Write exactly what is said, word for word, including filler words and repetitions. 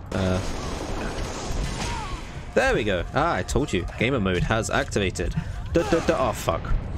Uh, there we go. Ah, I told you. Gamer mode has activated. Duh, duh, duh. Oh, fuck.